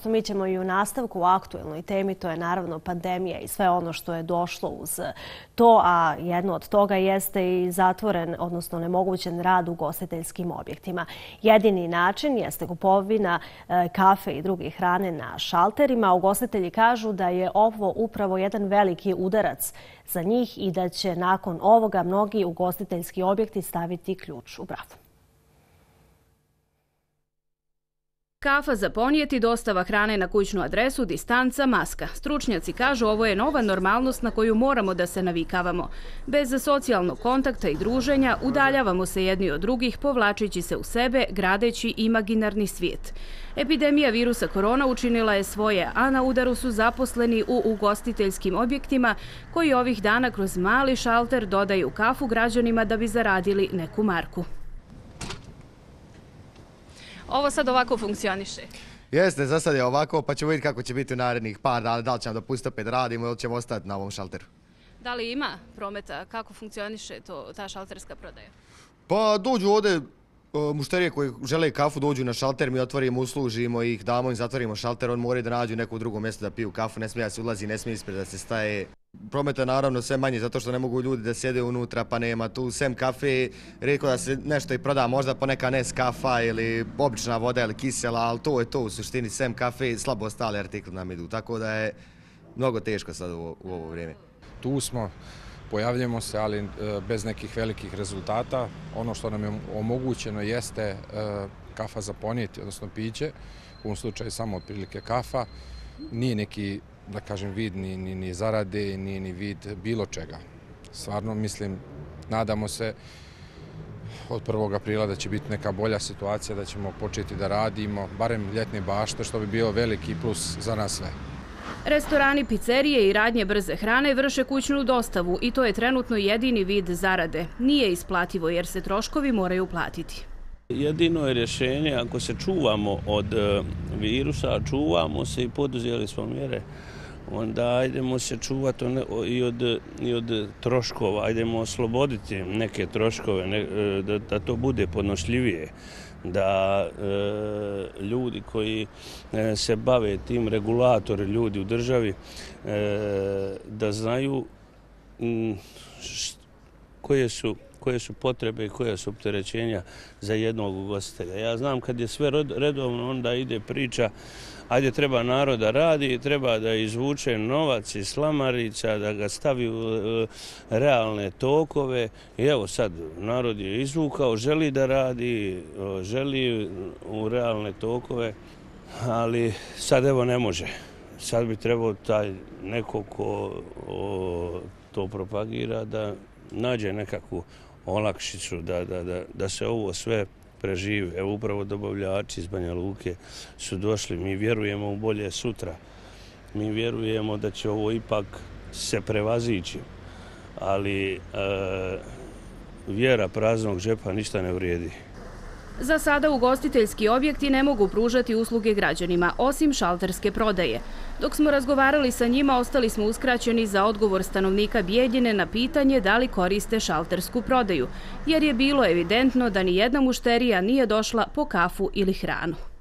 što mi ćemo i u nastavku u aktuelnoj temi, to je naravno pandemija i sve ono što je došlo uz to, a jedno od toga jeste i zatvoren, odnosno onemogućen rad u ugostiteljskim objektima. Jedini način jeste kupovina kafe i druge hrane na šalterima. Ugostitelji kažu da je ovo upravo jedan veliki udarac za njih i da će nakon ovoga mnogi ugostiteljski objekti staviti ključ u bravu. Kafa za ponijeti, dostava hrane na kućnu adresu, distanca, maska. Stručnjaci kažu ovo je nova normalnost na koju moramo da se navikavamo. Bez socijalnog kontakta i druženja udaljavamo se jedni od drugih, povlačeći se u sebe, gradeći imaginarni svijet. Epidemija virusa korona učinila je svoje, a na udaru su zaposleni u ugostiteljskim objektima koji ovih dana kroz mali šalter dodaju kafu građanima da bi zaradili neku marku. Ovo sad ovako funkcioniše? Jeste, za sad je ovako, pa ćemo vidjeti kako će biti u narednih par dana, da li ćemo dopustiti opet radimo ili ćemo ostati na ovom šalteru. Da li ima prometa? Kako funkcioniše ta šalterska prodaja? Pa dođu ovdje mušterije koji žele kafu, dođu na šalter, mi otvorimo, uslužimo ih, damo im, zatvorimo šalter, on moraju da nađu neko drugo mjesto da piju kafu, ne smije da se ulazi, ne smije ispred da se staje. Prometa je naravno sve manje zato što ne mogu ljudi da sjede unutra, pa nema tu sem kafe, rijetko da se nešto i proda, možda poneka Nescafa ili obična voda ili kisela, ali to je to u suštini, sem kafe, slabo ostale artikle nam idu, tako da je mnogo teško sad u ovo vrijeme. Tu smo, pojavljamo se, ali bez nekih velikih rezultata. Ono što nam je omogućeno jeste kafa za ponijeti, odnosno piće, u ovom slučaju samo otprilike kafa, nije neki, da kažem, vid ni zarade, ni vid bilo čega. Stvarno, mislim, nadamo se od 1. aprila da će biti neka bolja situacija, da ćemo početi da radimo, barem ljetne bašte, što bi bio veliki plus za nas sve. Restorani, pizzerije i radnje brze hrane vrše kućnu dostavu i to je trenutno jedini vid zarade. Nije isplativo jer se troškovi moraju platiti. Jedino je rješenje, ako se čuvamo od virusa, čuvamo se i poduzeli smo mjere, onda ajdemo se čuvati i od troškova, ajdemo osloboditi neke troškove, da to bude podnošljivije, da ljudi koji se bave tim, regulatori, ljudi u državi, da znaju koje su potrebe i koje su opterećenja za jednog ugostitelja. Ja znam kad je sve redovno, onda ide priča, ajde treba narod da radi, treba da izvuče novac iz slamarica, da ga stavi u realne tokove. I evo sad, narod je izvukao, želi da radi, želi u realne tokove, ali sad evo ne može. Sad bi trebao taj neko ko to propagira da nađe nekakvu olakšicu, da se ovo sve preživi. Evo upravo dobavljači iz Banja Luke su došli, mi vjerujemo u bolje sutra. Mi vjerujemo da će ovo ipak se prevazići, ali vjera praznog džepa ništa ne vrijedi. Za sada ugostiteljski objekti ne mogu pružati usluge građanima, osim šalterske prodaje. Dok smo razgovarali sa njima, ostali smo uskraćeni za odgovor stanovnika Bijeljine na pitanje da li koriste šaltersku prodaju, jer je bilo evidentno da ni jedna mušterija nije došla po kafu ili hranu.